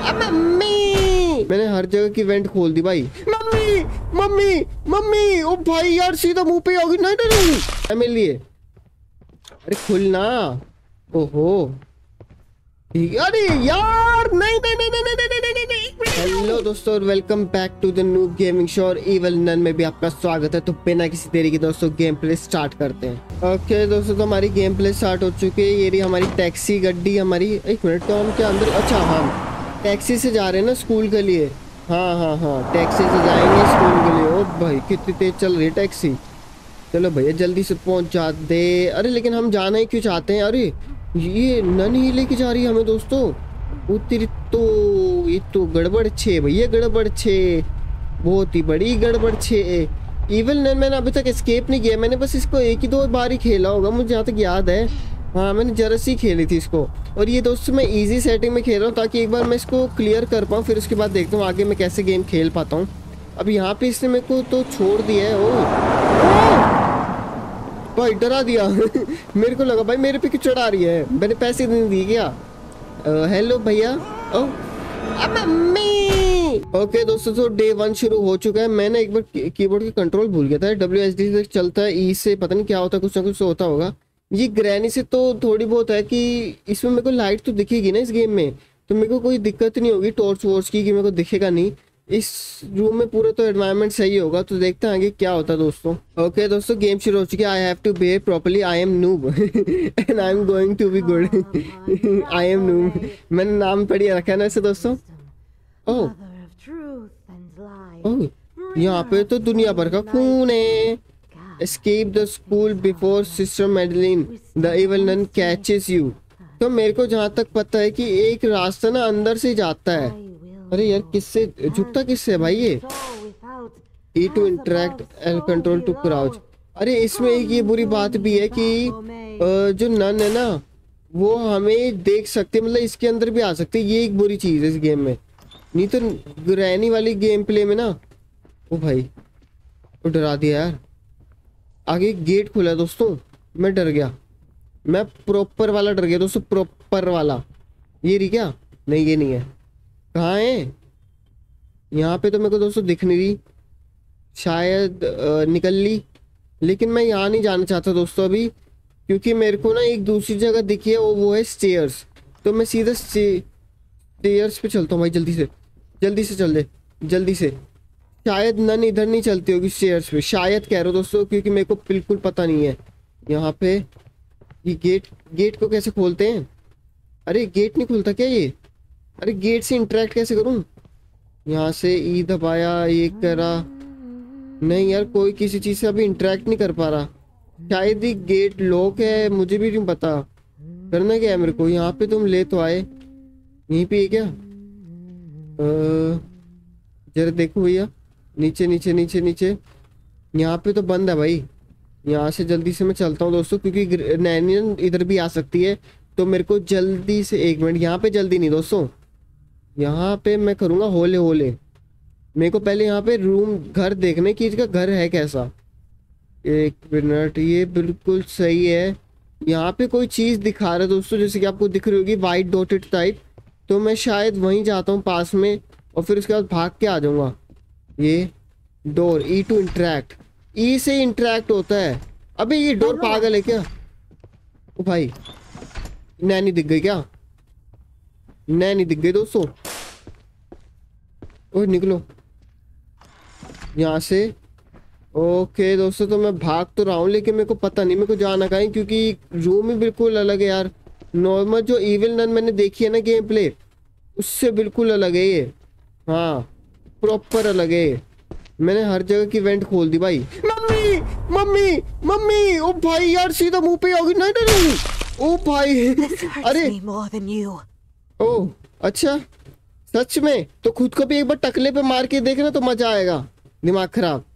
Mummy, मैंने हर जगह की वेंट खोल दी भाई। मम्मी मम्मी मम्मी, ओ भाई यार सीधा मुंह पे होगी। नहीं नहीं नहीं मेरे लिए, अरे खुलना। ओहो अरे यार नहीं नहीं नहीं नहीं नहीं नहीं नहीं नहीं। हेलो दोस्तों, welcome back to the noob gaming show और इवल नन में भी आपका स्वागत है। तो बिना किसी देरी के दोस्तों गेम प्ले स्टार्ट करते हैं। ओके दोस्तों, तो हमारी गेम प्ले स्टार्ट हो चुकी है। ये रही हमारी टैक्सी गड्डी हमारी। एक मिनट, तो हम क्या अंदर, अच्छा हम टैक्सी से जा रहे हैं ना स्कूल के लिए। हाँ हाँ हाँ, टैक्सी से जाएंगे स्कूल के लिए। ओ भाई कितनी तेज चल रही है टैक्सी। चलो भैया जल्दी से पहुंच जाते। अरे लेकिन हम जाना ही क्यों चाहते हैं? अरे ये नन ही लेके जा रही है हमें दोस्तों। उतरी तो ये तो गड़बड़ छे भैया, गड़बड़ छे, बहुत ही बड़ी गड़बड़ छे। इवल नन मैंने अभी तक एस्केप नहीं किया। मैंने बस इसको एक ही दो बार ही खेला होगा, मुझे जहाँ तक याद है। हाँ मैंने जरा सी खेली थी इसको। और ये दोस्तों मैं इजी सेटिंग में खेल रहा हूँ ताकि एक बार मैं इसको क्लियर कर पाऊँ, फिर उसके बाद देखता हूँ आगे मैं कैसे गेम खेल पाता हूँ। अब यहाँ पे इसने मेरे को तो छोड़ दिया है। ओ भाई डरा दिया मेरे को लगा भाई मेरे पे क्यों चढ़ा रही है, मैंने पैसे नहीं दिए क्या? हेलो भैया। ओ मम्मी। ओके दोस्तों, तो डे 1 शुरू हो चुका है। मैंने एक बार कीबोर्ड के कंट्रोल भूल गया था। WSD से चलता है, ई से पता नहीं क्या होता है, कुछ ना कुछ तो होता होगा। ये ग्रैनी से तो थोड़ी बहुत है कि इसमें मेरे को लाइट तो दिखेगी ना इस गेम में, तो मेरे को कोई दिक्कत नहीं होगी टॉर्च वॉर्च की कि मेरे को दिखेगा नहीं। इस रूम में पूरा तो एनवायरनमेंट सही होगा, तो देखते हैं आगे क्या होता है दोस्तों। ओके दोस्तों, गेम शुरू हो चुकी है। I have to behave properly, I am noob and I am going to be good. I am noob, मैंने नाम बढ़िया रखा है ना इसे दोस्तों। ओह ओह, यहाँ पे तो दुनिया भर का खून है। Escape the school before sister Madeline the evil nun catches you. तो मेरे को जहाँ तक पता है कि एक रास्ता ना अंदर से जाता है। अरे यार किससे झुकता, किससे है भाई ये? E to interact, L control to crouch. अरे इसमें एक ये बुरी बात भी है कि जो नन है ना वो हमें देख सकते, मतलब इसके अंदर भी आ सकते। ये एक बुरी चीज है इस गेम में। नहीं तो ग्रैनी वाली गेम प्ले में ना, ओ भाई वो डरा दिया यार। आगे गेट खुला है दोस्तों, मैं डर गया। मैं प्रॉपर वाला डर गया दोस्तों, प्रॉपर वाला। ये रही क्या? नहीं ये नहीं है। कहाँ है? यहाँ पे तो मेरे को दोस्तों दिख नहीं रही, शायद निकल ली। लेकिन मैं यहाँ नहीं जाना चाहता दोस्तों अभी, क्योंकि मेरे को ना एक दूसरी जगह दिखी है, वो है स्टेयर्स। तो मैं सीधा स्टेयर्स पे चलता हूँ भाई। जल्दी से चल दे, जल्दी से। शायद नन इधर नहीं चलती होगी स्टेयर्स पे, शायद कह रहा हूँ दोस्तों, क्योंकि मेरे को बिल्कुल पता नहीं है। यहाँ पे ये गेट को कैसे खोलते हैं? अरे गेट नहीं खुलता क्या ये? अरे गेट से इंटरेक्ट कैसे करूं? यहाँ से ई दबाया, ये करा। नहीं यार कोई किसी चीज से अभी इंटरेक्ट नहीं कर पा रहा। शायद ही गेट लॉक है, मुझे भी नहीं पता। करना क्या है मेरे को? यहाँ पे तुम ले तो आए, यहीं पे है क्या? जरा देखो भैया, नीचे नीचे नीचे नीचे। यहाँ पे तो बंद है भाई। यहाँ से जल्दी से मैं चलता हूँ दोस्तों, क्योंकि नैनी इधर भी आ सकती है। तो मेरे को जल्दी से, एक मिनट, यहाँ पे जल्दी नहीं दोस्तों, यहाँ पे मैं करूँगा होले होले। मेरे को पहले यहाँ पे रूम घर देखने की, इसका घर है कैसा। एक मिनट, ये बिल्कुल सही है। यहाँ पे कोई चीज़ दिखा रहा है दोस्तों, जैसे कि आपको दिख रही होगी वाइट डॉटेड टाइप। तो मैं शायद वहीं जाता हूँ पास में, और फिर उसके बाद भाग के आ जाऊँगा। ये door, E to interact, E से इंटरेक्ट होता है। अबे ये डोर पागल है क्या? ओ भाई नैनी दिख गई क्या? नैनी दिख गई दोस्तों। ओह निकलो यहाँ से। ओके दोस्तों, तो मैं भाग तो रहा हूँ, लेकिन मेरे को पता नहीं मेरे को जाना कहाँ है, क्योंकि रूम ही बिल्कुल अलग है यार। नॉर्मल जो इविल नन मैंने देखी है ना गेम प्ले, उससे बिल्कुल अलग है ये। हाँ प्रॉपर अलग है। मैंने हर जगह की वेंट खोल दी भाई। मम्मी मम्मी मम्मी, ओ भाई यार सीधा मुंह पे होगी। नहीं नहीं नहीं, ओ भाई अरे ओह अच्छा सच में? तो खुद को भी एक बार टकले पे मार के देखना तो मजा आएगा। दिमाग खराब।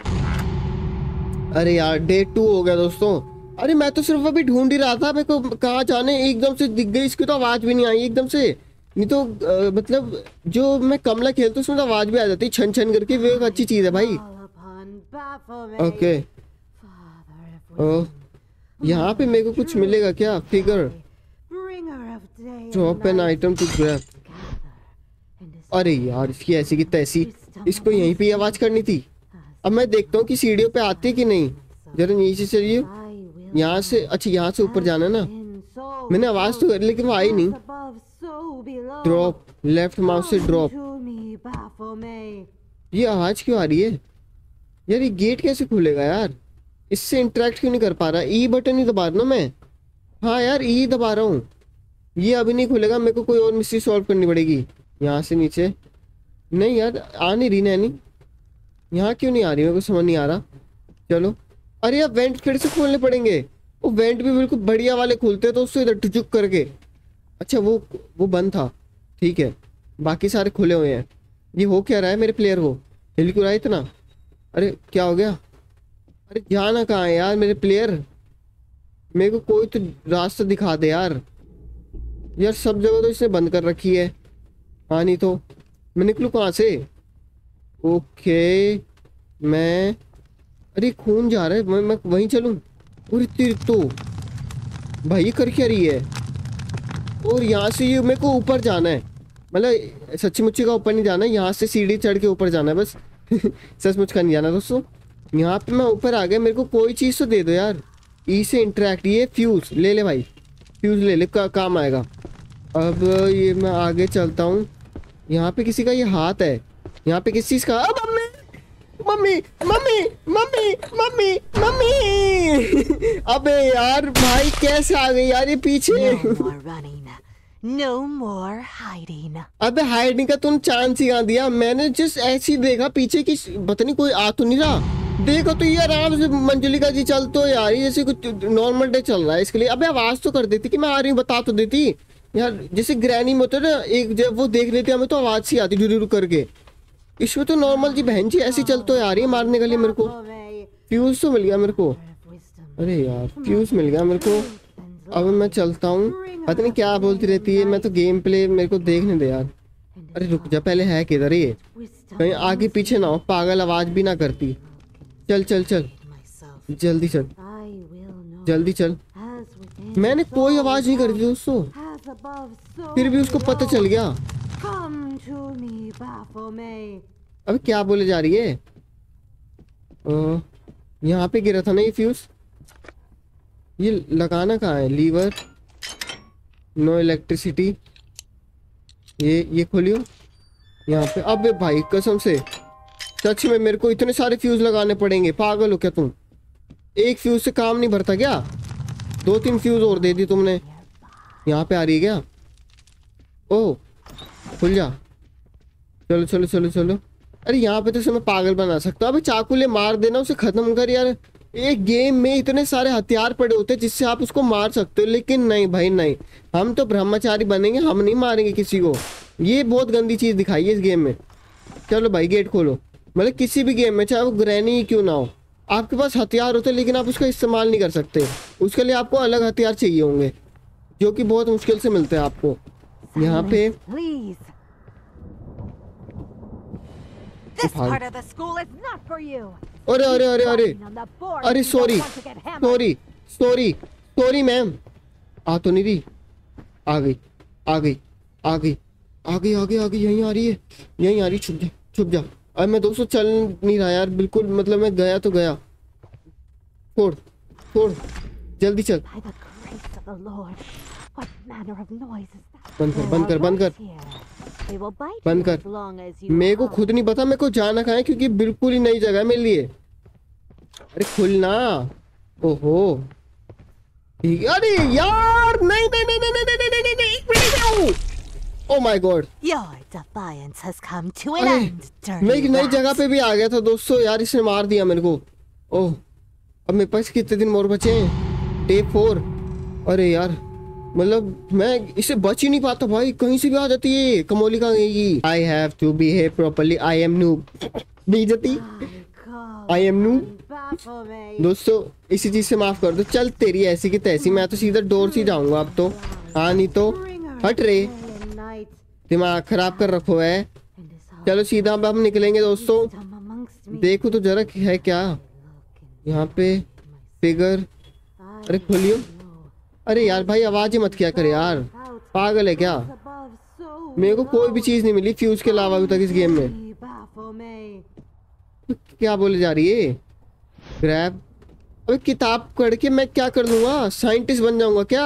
अरे यार डे 2 हो गया दोस्तों। अरे मैं तो सिर्फ अभी ढूंढ ही रहा था, मेरे को कहाँ जाने एकदम से दिख गई। इसकी तो आवाज भी नहीं आई एकदम से। नहीं तो मतलब जो मैं कमला खेलता हूँ उसमें तो आवाज भी आ जाती है छन छन करके, वो एक अच्छी चीज है भाई। ओके ओह, यहाँ पे मेरे को कुछ मिलेगा क्या? Figure drop an item to grab. अरे यार इसकी ऐसी की तैसी, इसको यहीं पे आवाज करनी थी। अब मैं देखता हूँ कि सीढ़ियों पे आती है कि नहीं। जरा नीचे चलिए, यहाँ से, अच्छा यहाँ से ऊपर जाना ना। मैंने आवाज तो करी लेकिन वो आई नहीं। ड्रॉप, लेफ्ट माउस से ड्रॉप। ये आवाज क्यों आ रही है यार? ये गेट कैसे खुलेगा यार? इससे इंटरेक्ट क्यों नहीं कर पा रहा? ई बटन ही दबा रहा हूँ मैं। हाँ यार ई दबा रहा हूँ, ये अभी नहीं खुलेगा। मेरे को कोई और मिस्ट्री सॉल्व करनी पड़ेगी। यहाँ से नीचे नहीं यार, आ नहीं रही नैनी। यहाँ क्यों नहीं आ रही, मेरे को समझ नहीं आ रहा। चलो, अरे यार वेंट फिर से खोलने पड़ेंगे। वो वेंट भी बिल्कुल बढ़िया वाले खुलते हैं तो उससे इधर टुचुक करके। अच्छा वो बंद था, ठीक है। बाकी सारे खुले हुए हैं। ये हो क्या रहा है मेरे प्लेयर को? हिल क्यों रहा है इतना? अरे क्या हो गया? अरे जाना कहाँ है यार मेरे प्लेयर? मेरे को कोई तो रास्ता दिखा दे यार। यार सब जगह तो इसने बंद कर रखी है। हाँ नहीं तो मैं निकलूँ कहाँ से? ओके मैं, अरे खून जा रहा है, मैं वहीं चलूँ? अरे तेरी तो भाई कर क्या रही है? और यहाँ से ये मेरे को ऊपर जाना है, मतलब सच्ची मुच्ची का ऊपर नहीं जाना है, यहाँ से सीढ़ी चढ़ के ऊपर जाना है बस। सचमुच का नहीं जाना दोस्तों। यहाँ पे मैं ऊपर आ गया, मेरे को कोई चीज़ तो दे दो यार। ई से इंटरेक्ट, ये फ्यूज ले ले भाई, फ्यूज ले ले, काम आएगा। अब ये मैं आगे चलता हूँ। यहाँ पे किसी का ये हाथ है, यहाँ पे किस चीज़ का? Mummy mummy mummy mummy mummy mummy. अबे यार भाई कैसे आ गई यार ये पीछे? No more hiding. अबे हाइडिंग का तुम चांस ही कहाँ दिया? मैंने जस्ट ऐसे ही देखा पीछे की, पता नहीं कोई आ तो नहीं रहा। देखो तो ये आराम से मंजुलिका जी चल तो यार जैसे कुछ नॉर्मल डे चल रहा है इसके लिए। अबे आवाज तो कर देती कि मैं आ रही हूँ, बता तो देती यार। जैसे ग्रैनी में होता है ना, एक जब वो देख लेते हमें तो आवाज सी आती डुरू करके। इसमें तो नॉर्मल जी बहन जी ऐसी चल तो आ रही है मारने के लिए मेरे को। फ्यूज तो मिल गया मेरे को। अरे यार फ्यूज मिल गया मेरे को। अब मैं चलता हूँ, पता नहीं क्या बोलती रहती है। मैं तो गेम प्ले मेरे को देखने दे यार। अरे रुक जा, पहले है किधर ये? कहीं आगे पीछे ना हो, पागल आवाज भी ना करती। चल चल चल जल्दी चल, जल्दी चल। मैंने कोई आवाज नहीं करी थी दोस्तों, फिर भी उसको पता चल गया। अब क्या बोले जा रही है? यहाँ पे गिरा था ना ये फ्यूज। ये लगाना कहाँ है? Lever, no electricity. ये खोलियो यहाँ पे। अबे भाई कसम से, सच में मेरे को इतने सारे फ्यूज लगाने पड़ेंगे? पागल हो क्या तुम? एक फ्यूज से काम नहीं भरता क्या? 2-3 फ्यूज और दे दी तुमने। यहाँ पे आ रही है क्या? ओह खुल जा, चलो चलो चलो चलो। अरे यहाँ पे तो इसे मैं पागल बना सकता हूँ। अबे चाकू ले मार देना उसे, खत्म कर यार। एक गेम में इतने सारे हथियार पड़े होते हैं जिससे आप उसको मार सकते हो, लेकिन नहीं भाई नहीं, हम तो ब्रह्मचारी बनेंगे, हम नहीं मारेंगे किसी को। ये बहुत गंदी चीज दिखाई है इस गेम में। चलो भाई गेट खोलो। मतलब किसी भी गेम में, चाहे वो ग्रैनी ही क्यों ना हो, आपके पास हथियार होते हैं लेकिन आप उसका इस्तेमाल नहीं कर सकते। उसके लिए आपको अलग हथियार चाहिए होंगे जो कि बहुत मुश्किल से मिलते हैं आपको। यहाँ पे अरे अरे अरे अरे अरे sorry sorry sorry sorry ma'am. आ तो नहीं रही, आ गई आ गई आ गई आ गई आ गई आ गई, यहीं आ रही है, यहीं आ रही। छुप जा छुप जा। अब मैं दोस्तों चल नहीं रहा यार बिल्कुल, मतलब मैं गया तो गया। छोड़ छोड़ जल्दी चल। बंद कर बंद कर बंद कर बंद कर। मेरे को खुद नहीं पता मेरे को जाना कहाँ है, क्योंकि बिल्कुल ही नई जगह है मेरे लिए। अरे खुलना। ओहो ठीक है। अरे यार नहीं नहीं नहीं नहीं नहीं नहीं नहीं नहीं नहीं, एक मिनट। ओह माय गॉड, मैं एक नई जगह पे भी आ गया था दोस्तों यार, इसने मार दिया मेरे को। ओह अब मेरे पास कितने दिन और बचे हैं? डे 4। अरे यार मतलब मैं इससे बच ही नहीं पाता भाई, कहीं से भी आ जाती है कमोलिका गई। I have to behave properly, I am noob. बेइज्जती, आई एम नूब। दोस्तों इसी चीज से माफ कर दो। चल तेरी ऐसी की तैसी, मैं तो सीधा डोर से जाऊंगा अब तो। हाँ नहीं तो हट रे, दिमाग खराब कर रखो है। चलो सीधा अब हम निकलेंगे दोस्तों। देखो तो जरा है क्या यहाँ पे फिगर। अरे खोलियो। अरे यार भाई आवाज ही मत किया करे यार, पागल है क्या? मेरे को कोई भी चीज नहीं मिली फ्यूज के अलावा अभी तक इस गेम में। क्या बोले जा रही है? ग्रैब। अबे किताब पढ़ के मैं क्या कर लूंगा? साइंटिस्ट बन जाऊंगा क्या?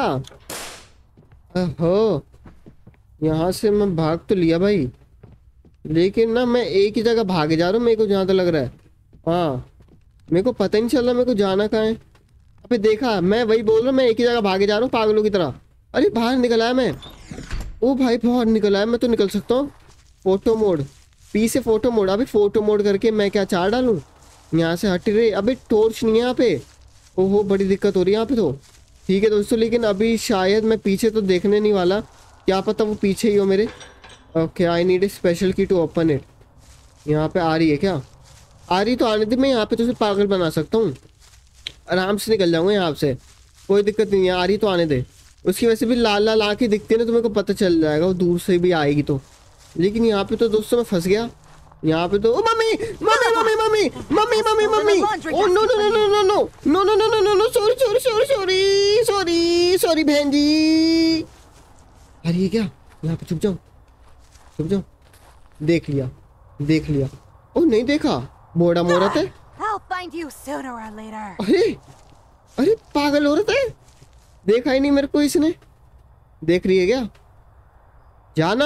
ओहो, यहाँ से मैं भाग तो लिया भाई, लेकिन ना मैं एक ही जगह भागे जा रहा हूँ मेरे को जहाँ तक लग रहा है। हाँ, मेरे को पता ही नहीं चल रहा मेरे को जाना कहाँ है। अबे देखा, मैं वही बोल रहा हूँ, मैं एक ही जगह भागे जा रहा हूँ पागलों की तरह। अरे बाहर निकल आया मैं। ओ भाई बाहर निकल आया मैं, तो निकल सकता हूँ। फोटो मोड, पी से फोटो मोड। अभी फोटो मोड करके मैं क्या चार डालूँ? यहाँ से हट रहे। अबे टॉर्च नहीं है यहाँ पे। ओहो, बड़ी दिक्कत हो रही है यहाँ पे तो। ठीक है दोस्तों, लेकिन अभी शायद मैं पीछे तो देखने नहीं वाला, क्या पता वो पीछे ही हो मेरे। Okay, I need a special key to open it. यहाँ पे आ रही है क्या? आ रही तो आने दे, मैं यहाँ पे तो सिर्फ पागल बना सकता हूँ। आराम से निकल जाऊंगा यहाँ से, कोई दिक्कत नहीं है। आ रही तो आने दे। उसकी वजह से भी लाल लाल आके दिखती है ना, तो मेरे को पता चल जाएगा वो दूर से भी आएगी तो। लेकिन यहाँ पे तो दोस्तों मैं फंस गया। यहाँ पे तो ओ mummy mummy mummy mummy mummy mummy mummy, oh no no no no no no no no no no no no, sorry sorry sorry sorry sorry sorry बहन जी। अरे ये क्या? यहाँ पे छुप जाऊँ, छुप जाऊँ। देख लिया, देख लिया। ओ नहीं देखा, मोड़ा मोड़ा थे। I'll find you sooner or later. अरे अरे पागल हो रहे थे, देखा ही नहीं मेरे को इसने। देख रही है क्या? जाना।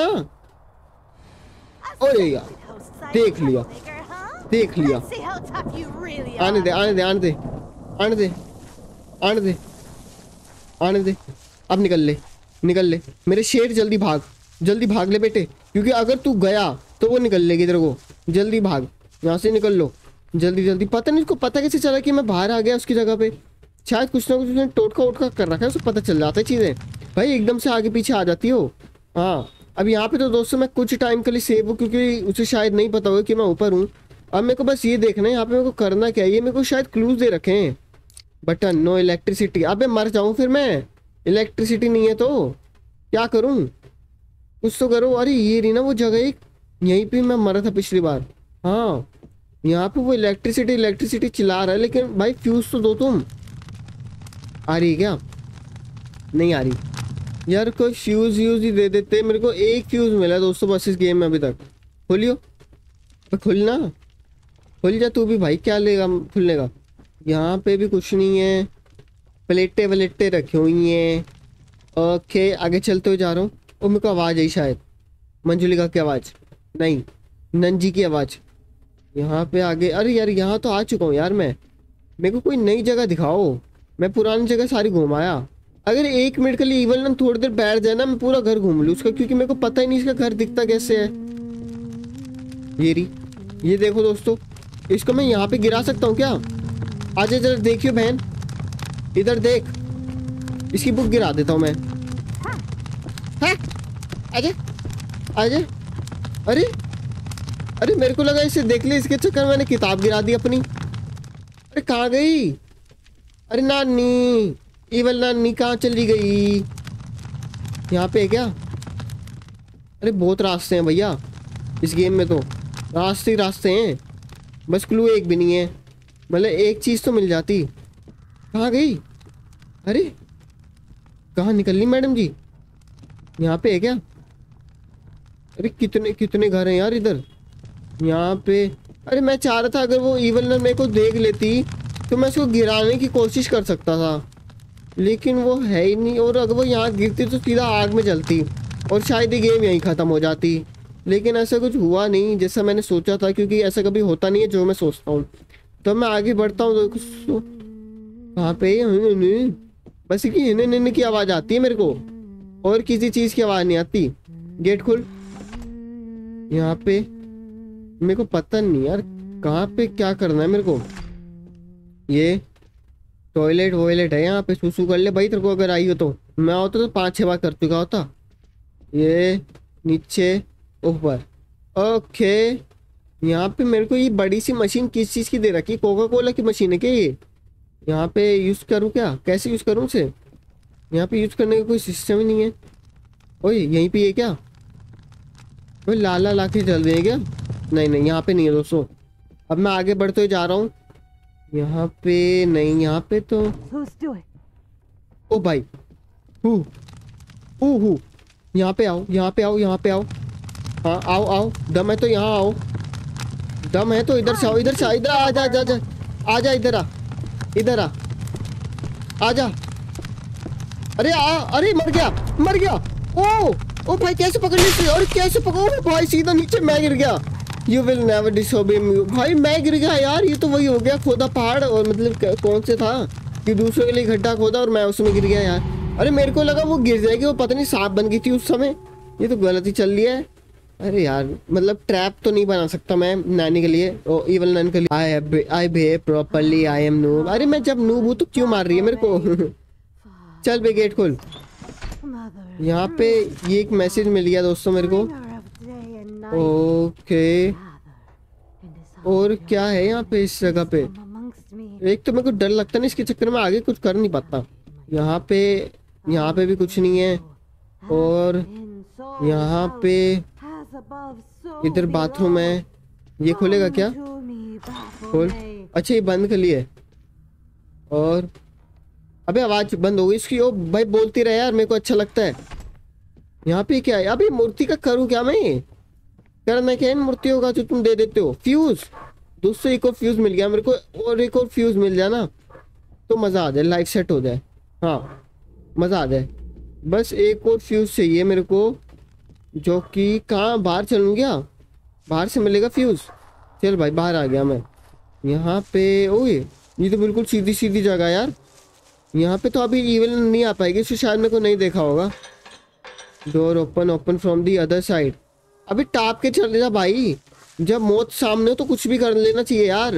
अरे यार, देख लिया, देख लिया। See how tough you really आने are. दे आने दे आने दे आने दे आने दे आने दे। अब निकल ले, निकल ले मेरे शेर, जल्दी भाग, जल्दी भाग ले बेटे, क्योंकि अगर तू गया तो वो निकल लेगी तेरे को। जल्दी भाग, यहाँ से निकल लो जल्दी जल्दी। पता नहीं उसको पता कैसे चला कि मैं बाहर आ गया उसकी जगह पे। शायद कुछ ना कुछ उसने टोटका वोटका कर रखा है, उसको पता चल जाता है चीज़ें भाई, एकदम से आगे पीछे आ जाती हो। हाँ, अब यहाँ पे तो दोस्तों मैं कुछ टाइम के लिए सेव हूँ, क्योंकि उसे शायद नहीं पता होगा कि मैं ऊपर हूँ। अब मेरे को बस ये देखना है यहाँ पे मेरे को करना क्या है। ये मेरे को शायद क्लूज दे रखे हैं। Button, no electricity. अबे मर जाऊँ फिर मैं, इलेक्ट्रिसिटी नहीं है तो क्या करूँ? कुछ तो करो। अरे ये रही ना वो जगह, एक यहीं पे मैं मरा था पिछली बार। हाँ, यहाँ पे वो इलेक्ट्रिसिटी इलेक्ट्रिसिटी चिल्ला रहा है, लेकिन भाई फ्यूज तो दो तुम। आ रही है क्या? नहीं आ रही यार, कोई फ्यूज व्यूज ही दे देते। मेरे को एक फ्यूज मिला दोस्तों बस इस गेम में अभी तक। खोलियो, खुलना, खुल जा तू भी भाई, क्या लेगा खुलने का? यहाँ पे भी कुछ नहीं है, प्लेटें वलेटें रखी हुई हैं। ओके, आगे चलते हुए जा रहा हूँ। और मेरे को आवाज़ आई शायद, मंजुलिका की आवाज़ नहीं, नंजी की आवाज़। यहाँ पे आगे, अरे यार यहाँ तो आ चुका हूँ यार मैं। मेरे को कोई नई जगह दिखाओ, मैं पुरानी जगह सारी घुमाया। अगर 1 मिनट के लिए इवल ना थोड़ी देर बैठ जाए ना, मैं पूरा घर घूम लूँ उसका, क्योंकि मेरे को पता ही नहीं इसका घर दिखता कैसे है। ये रही, ये देखो दोस्तों, इसको मैं यहाँ पे गिरा सकता हूँ क्या? आजा जरा देखियो बहन, इधर देख, इसकी बुक गिरा देता हूँ मैं। हाँ? आजा आजा। अरे अरे मेरे को लगा इसे देख ले, इसके चक्कर मैंने किताब गिरा दी अपनी। अरे कहाँ गई? अरे नानी, इवल नानी कहाँ चली गई? यहाँ पे है क्या? अरे बहुत रास्ते हैं भैया इस गेम में, तो रास्ते ही रास्ते हैं, बस क्लू एक भी नहीं है। मतलब एक चीज़ तो मिल जाती। कहाँ गई? अरे कहाँ निकल ली मैडम जी? यहाँ पे है क्या? अरे कितने कितने घर हैं यार इधर, यहाँ पे। अरे मैं चाह रहा था अगर वो इवल ना मेरे को देख लेती तो मैं उसको गिराने की कोशिश कर सकता था, लेकिन वो है ही नहीं। और अगर वो यहाँ गिरती तो सीधा आग में जलती और शायद ये गेम यहीं ख़त्म हो जाती। लेकिन ऐसा कुछ हुआ नहीं जैसा मैंने सोचा था, क्योंकि ऐसा कभी होता नहीं है जो मैं सोचता हूँ। तो मैं आगे बढ़ता हूँ तो कहाँ पे? बस कि हिने की आवाज़ आती है मेरे को, और किसी चीज़ की आवाज़ नहीं आती। गेट खुल। यहाँ पे मेरे को पता नहीं यार कहाँ पे क्या करना है मेरे को। ये टॉयलेट वॉयलेट है यहाँ पे, सुसु कर ले भाई तेरे को अगर आई हो तो। मैं होता तो 5-6 बार कर चुका होता। ये नीचे ऊपर। ओके, यहाँ पे मेरे को ये बड़ी सी मशीन किस चीज़ की दे रखी? कोका कोला की मशीन है क्या ये? यहाँ पे यूज़ करूँ क्या? कैसे यूज़ करूँ उसे? यहाँ पे यूज़ करने का कोई सिस्टम ही नहीं है। ओए यहीं पे ये क्या? ओए लाला लाके चल रहे हैं क्या? नहीं नहीं, यहाँ पे नहीं है दोस्तों। अब मैं आगे बढ़ते हुए जा रहा हूँ। यहाँ पे नहीं, यहाँ पे तो Who's doing? ओ भाई, हु यहाँ पे आओ, यहाँ पे आओ, यहाँ पे आओ। हाँ आओ आओ, दम है तो यहाँ आओ, दम है तो इधर से आओ, इधर से आ, इधर आ जा, जा जा आ जा, इधर आ, इधर आ, आ जा। अरे आ, अरे मर गया, मर गया। ओ भाई कैसे पकड़ ली, और कैसे पकड़ो भाई, सीधा नीचे मैं गिर गया। You will never disobey me. भाई मैं गिर गया यार, ये तो वही हो गया, खोदा पहाड़, और मतलब कौन से था कि दूसरों के लिए गड्ढा खोदा और मैं उसमें गिर गया यार। अरे मेरे को लगा वो गिर जाएगी, वो पता नहीं सांप बन गई थी उस समय। ये तो गलत ही चल रही है। अरे यार मतलब ट्रैप तो नहीं बना सकता मैं नानी के लिए, ओ इवल नन के लिए। I behave properly, I am noob. अरे मैं जब नूब हूँ तो क्यों मार रही है मेरे को? चल बे गेट खोल। यहाँ पे ये एक मैसेज मिल गया दोस्तों मेरे को। ओके, और क्या है यहाँ पे इस जगह पे? एक तो मेरे को डर लगता है ना, इसके चक्कर में आगे कुछ कर नहीं पाता। यहाँ पे भी कुछ नहीं है, और यहाँ पे इधर बाथरूम है। ये खोलेगा क्या? खोल। अच्छा ये बंद कर लिए, और अबे आवाज बंद हो गई इसकी। ओ भाई बोलती रहे यार, मेरे को अच्छा लगता है। यहाँ पे क्या है? अभी मूर्ति का करूँ क्या मैं? करना क्या इन मूर्तियों का जो तुम दे देते हो? फ्यूज दोस्तों, एक और फ्यूज मिल गया मेरे को, और एक और फ्यूज मिल जाए ना तो मजा आ जाए, लाइट सेट हो जाए। हाँ मजा आ जाए, बस एक और फ्यूज चाहिए मेरे को, जो कि कहाँ, बाहर चलूँ क्या? बाहर से मिलेगा फ्यूज। चल भाई बाहर आ गया मैं। यहाँ पे ओए ये तो बिल्कुल सीधी सीधी जगह यार। यहाँ पे तो अभी इवल नहीं आ पाएगी, इससे शायद मेरे को नहीं देखा होगा। Door open from the other side. अभी टाप के चल जा भाई, जब मौत सामने हो तो कुछ भी कर लेना चाहिए यार।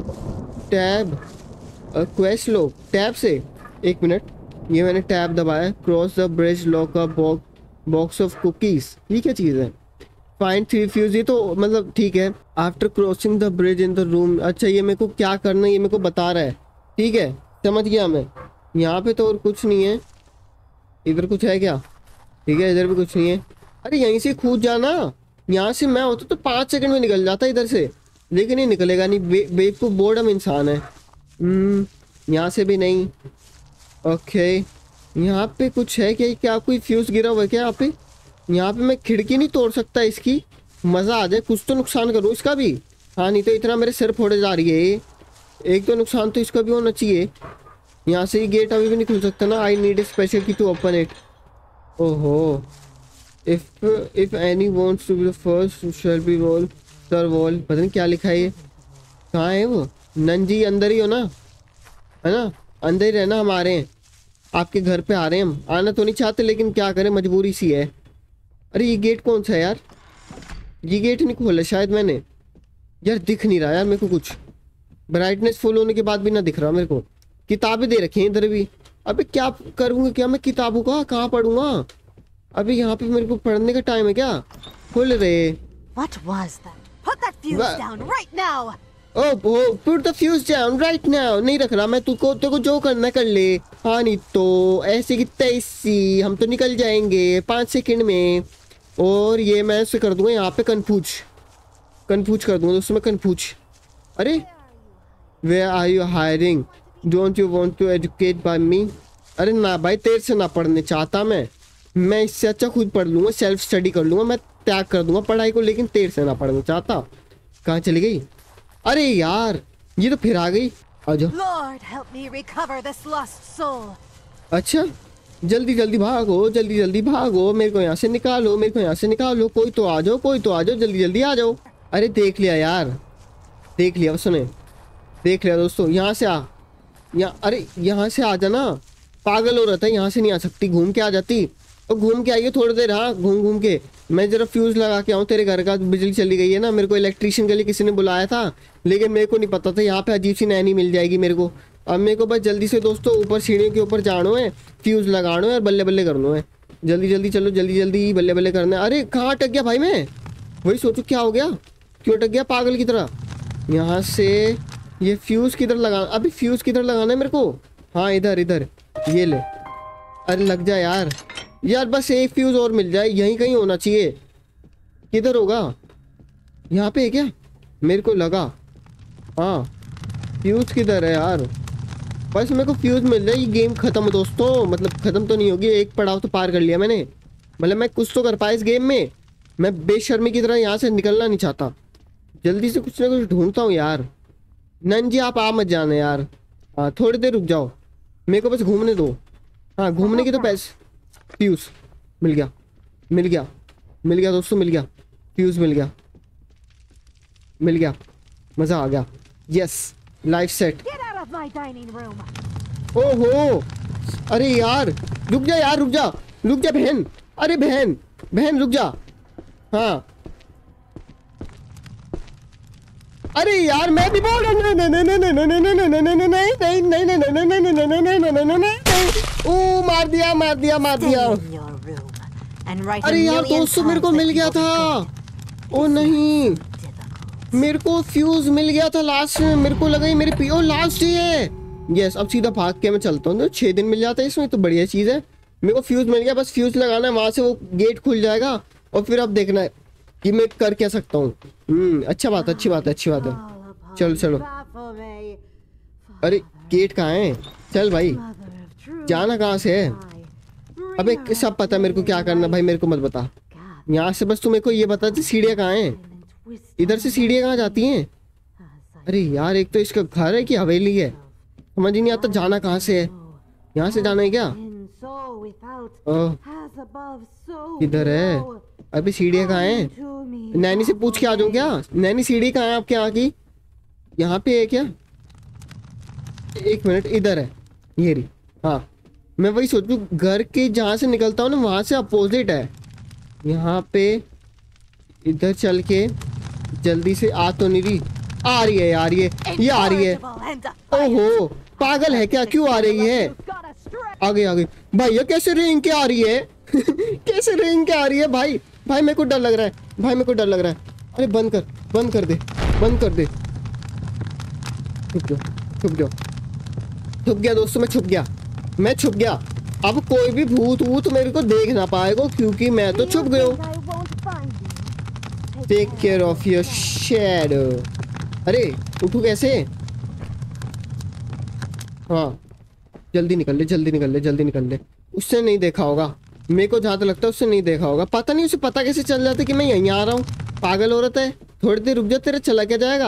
टैब क्वेस्ट लो टैब से। एक मिनट, ये मैंने टैब दबाया। Cross the bridge, lock a box of cookies. ये क्या चीज़ है? फाइंड 3 फ्यूज, ये तो मतलब ठीक है। After crossing the bridge in the room. अच्छा ये मेरे को क्या करना है ये मेरे को बता रहा है, ठीक है समझ गया मैं। यहाँ पे तो और कुछ नहीं है। इधर कुछ है क्या? ठीक है इधर भी कुछ नहीं है। अरे यहीं से कूद जाना, यहाँ से मैं होता तो 5 सेकंड में निकल जाता इधर से, लेकिन ये निकलेगा नहीं, बेवकूफ बोर्डम इंसान है। यहाँ से भी नहीं। ओके यहाँ पे कुछ है क्या? क्या कोई फ्यूज गिरा हुआ है क्या यहाँ पे? यहाँ पे मैं खिड़की नहीं तोड़ सकता इसकी? मज़ा आ जाए, कुछ तो नुकसान करूँ इसका भी। हाँ नहीं तो इतना मेरे सिर फोड़े जा रही है। एक तो नुकसान तो इसका भी होना चाहिए। यहाँ से ही गेट अभी भी नहीं खुल सकता ना। I need a special key to open it. ओहो, if any wants to be the first shall be roll sir wall. पता नहीं क्या लिखा है ये, कहाँ है वो? नन जी अंदर ही हो ना, है ना? अंदर ही रहना, हम आ रहे हैं आपके घर पे, आ रहे हैं हम। आना तो नहीं चाहते लेकिन क्या करें, मजबूरी सी है। अरे ये गेट कौन सा है यार? ये गेट नहीं खोला शायद मैंने यार, दिख नहीं रहा यार मेरे को कुछ। ब्राइटनेस फुल होने के बाद भी ना दिख रहा मेरे को। किताबें दे रखी हैं इधर भी। अबे क्या करूँगा, क्या मैं किताबों का कहाँ पढ़ूंगा? अभी यहाँ पे मेरे को पढ़ने का टाइम है क्या? खुल रहे। What was that? Put that fuse down right now. Oh put the fuse down right now. नहीं रख रहा मैं, तेरे को जो करना कर ले। हाँ नहीं तो ऐसे की तैसी हम तो निकल जाएंगे 5 सेकंड में। और ये मैं उसे कर दूंगा यहाँ पे कन्फ्यूज कर दूंगा दोस्तों मैं, कन्फ्यूज। अरे where are you hiring, don't you want to educate by me? अरे ना भाई तेरे से ना पढ़ने चाहता मैं इससे अच्छा खुद पढ़ लूँगा, सेल्फ स्टडी कर लूँगा, मैं त्याग कर दूंगा पढ़ाई को, लेकिन तेरे से ना पढ़ना चाहता। कहाँ चली गई? अरे यार ये तो फिर आ गई। आजा। Lord, help me recover this lost soul. अच्छा जल्दी जल्दी भागो, जल्दी जल्दी भागो, मेरे को यहाँ से निकालो, मेरे को यहाँ से निकालो। कोई तो आ जाओ, कोई तो आ जाओ, जल्दी जल्दी आ जाओ। अरे देख लिया यार, देख लिया, सुने देख लिया दोस्तों। यहाँ से आ, यहाँ, अरे यहाँ से आ जाना। पागल हो रहा था, यहाँ से नहीं आ सकती, घूम के आ जाती। और घूम के आइए थोड़ी देर। हाँ घूम के मैं जरा फ्यूज लगा के आऊँ तेरे घर का। बिजली चली गई है ना, मेरे को इलेक्ट्रीशियन के लिए किसी ने बुलाया था, लेकिन मेरे को नहीं पता था यहाँ पे अजीब सी नैनी मिल जाएगी मेरे को। अब मेरे को बस जल्दी से दोस्तों ऊपर सीढ़ियों के ऊपर जाना है, फ्यूज लगाना है और बल्ले बल्ले करना है। जल्दी जल्दी चलो, जल्दी जल्दी बल्ले बल्ले करना है। अरे कहाँ अटक गया भाई मैं? वही सोचो क्या हो गया, क्यों अटक गया पागल की तरह। यहाँ से ये फ्यूज किधर लगाना? अभी फ्यूज किधर लगाना है मेरे को? हाँ इधर इधर, ये ले। अरे लग जा यार, यार बस एक फ्यूज और मिल जाए, यहीं कहीं होना चाहिए। किधर होगा? यहाँ पे है क्या? मेरे को लगा। हाँ फ्यूज किधर है यार? बस मेरे को फ्यूज मिल जाए, ये गेम खत्म दोस्तों। मतलब खत्म तो नहीं होगी, एक पड़ाव तो पार कर लिया मैंने। मतलब मैं कुछ तो कर पाया इस गेम में। मैं बेशर्मी की तरह यहाँ से निकलना नहीं चाहता। जल्दी से कुछ ना कुछ ढूंढता हूँ यार। नन जी आप आ मत जाना यार। हाँ थोड़ी देर रुक जाओ, मेरे को बस घूमने दो। हाँ घूमने की तो पैसे। फ्यूज मिल गया, मिल गया, मिल गया दोस्तों, मिल गया। फ्यूज मिल गया, मिल गया। मज़ा आ गया। Yes life set. Get out of my dining room. ओहो अरे यार रुक जा यार, रुक जा, रुक जा बहन। अरे बहन, बहन रुक जा। हाँ अरे यार मैं भी बोल रहा हूँ। ओ मार दिया, मार दिया, मार Stay दिया। in your room and write a अरे यार million दोस्तों मेरे को times मिल that गया you will था। forget. ओ नहीं, Difficult. मेरे को फ्यूज मिल गया था लास्ट में। मेरे को लगा ये मेरे पी। ओ लास्ट ही है। यस अब सीधा भाग के मैं चलता हूँ। 6 दिन मिल जाता है इसमें, तो बढ़िया चीज़ है। मेरे को फ्यूज मिल गया, बस फ्यूज लगाना है, वहां से वो गेट खुल जाएगा और फिर अब देखना है कि मैं कर क्या सकता हूँ। अच्छा बात है, अच्छी बात है, अच्छी बात है। चलो चलो। अरे गेट कहाँ है? चल भाई जाना कहाँ से है? अबे सब पता है मेरे को क्या करना। भाई मेरे को मत बता यहाँ से, बस तू मेरे को ये बता दी सीढ़ियाँ कहाँ हैं। इधर से सीढ़ियाँ कहाँ जाती हैं? अरे यार एक तो इसका घर है कि हवेली है, समझ ही नहीं आता जाना कहाँ से है। यहाँ से जाना है क्या? ओह किधर है? अभी सीढ़ियाँ कहाँ हैं? नैनी से पूछ के आ जाऊँ क्या? नैनी सीढ़ी कहाँ है आपके यहाँ की? यहाँ पे है क्या? एक मिनट, इधर है ये रही। हाँ मैं वही सोचूं, घर के जहाँ से निकलता हूँ ना वहाँ से अपोजिट है। यहाँ पे इधर चल के जल्दी से आ तो नहीं रही। आ रही है यार, ये आ रही है। ओहो पागल है क्या? क्यों आ रही है? आगे आगे भाई, ये कैसे रेंग के आ रही है? कैसे रेंग के आ रही है भाई? भाई मेरे को डर लग रहा है, भाई मेरे को डर लग रहा है। अरे बंद कर, बंद कर दे, बंद कर दे। छुप जाओ, छुप जाओ। छुप गया दोस्तों, मैं छुप गया, मैं छुप गया। अब कोई भी भूत वूत मेरे को देख ना पाएगा क्योंकि मैं तो छुप गया हूँ। Take care of your shadow. अरे उठू कैसे? हाँ जल्दी निकल ले, जल्दी निकल ले, जल्दी निकल ले। उससे नहीं देखा होगा मेरे को, जहाँ तक लगता है उससे नहीं देखा होगा। पता नहीं उसे पता कैसे चल जाता है कि मैं यहीं आ रहा हूँ। पागल औरत है। थोड़ी देर रुक जा, तेरा चला क्या जाएगा।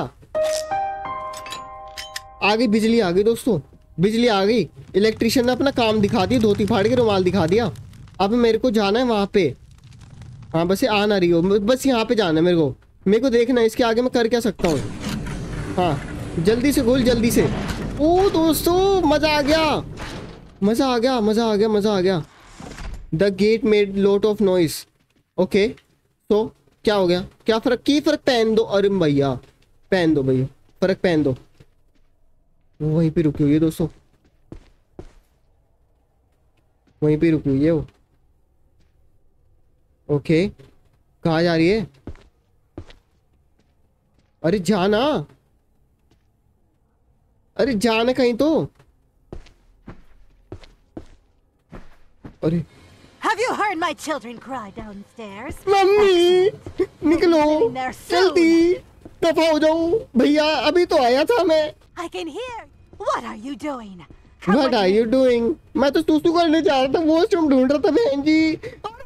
आ गई बिजली, आ गई दोस्तों, बिजली आ गई। इलेक्ट्रिशियन ने अपना काम दिखा दिया, धोती फाड़ के रुमाल दिखा दिया। अब मेरे को जाना है वहाँ पे। हाँ बस ये आ ना रही हो, बस यहाँ पे जाना है मेरे को। मेरे को देखना है इसके आगे मैं कर क्या सकता हूँ। हाँ जल्दी से खोल, जल्दी से। ओ दोस्तों मजा आ गया, मजा आ गया, मजा आ गया, मजा आ गया। The gate made lot of noise. Okay तो क्या हो गया? क्या फर्क? की फर्क पहन दो। अरे भैया पहन दो भैया, फर्क पहन दो। वहीं पे रुकी हुई है दोस्तों, वहीं पे रुकी हुई है वो। ओके कहाँ जा रही है? अरे जाना, अरे जाना कहीं तो। अरे Have you heard my children cry downstairs? Mummy निकलो Getting there soon. जल्दी, दफा हो जाऊं। भैया अभी तो आया था मैं। I can hear. What are you doing? Come What with are me. you doing? मैं तो सुसु करने जा रहा था, वॉशरूम ढूंढ रहा था बहन जी।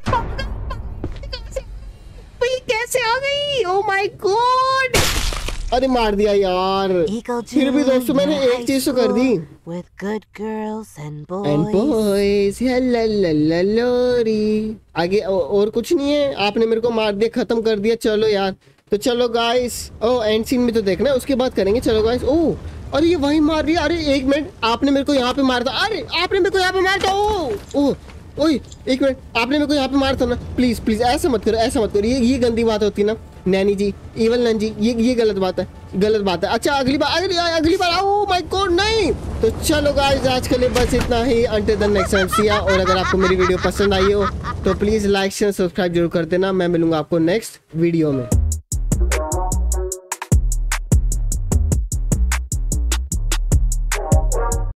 कैसे आ गई? Oh my God! अरे मार दिया यार। Eagle फिर भी दोस्तों मैंने Junior एक चीज तो कर दी। High School with good girls and boys. And boys, हेल्लोरी। आगे और कुछ नहीं है। आपने मेरे को मार दिया, खत्म कर दिया। चलो यार, तो चलो गाइस। ओ एंड सीन में तो देखना है, उसके बाद करेंगे। चलो गाइस। ओ अरे ये वही मार रही है। अरे एक मिनट, आपने मेरे को यहाँ पे मार था। अरे आपने मेरे को यहाँ पे मार था। ओ ओए एक मिनट, आपने मेरे को यहाँ पे मार था ना। प्लीज प्लीज ऐसा मत करो, ऐसा मत करो। ये गंदी बात होती है ना नैनी जी, इवल नैन जी, ये गलत बात है, गलत बात है। अच्छा अगली बार ओह माय गॉड नहीं। तो चलो गाइस आज के लिए बस इतना ही। Until the next time see ya. और अगर आपको मेरी वीडियो पसंद आई हो तो प्लीज लाइक शेयर सब्सक्राइब जरूर कर देना। मैं मिलूंगा आपको नेक्स्ट वीडियो में।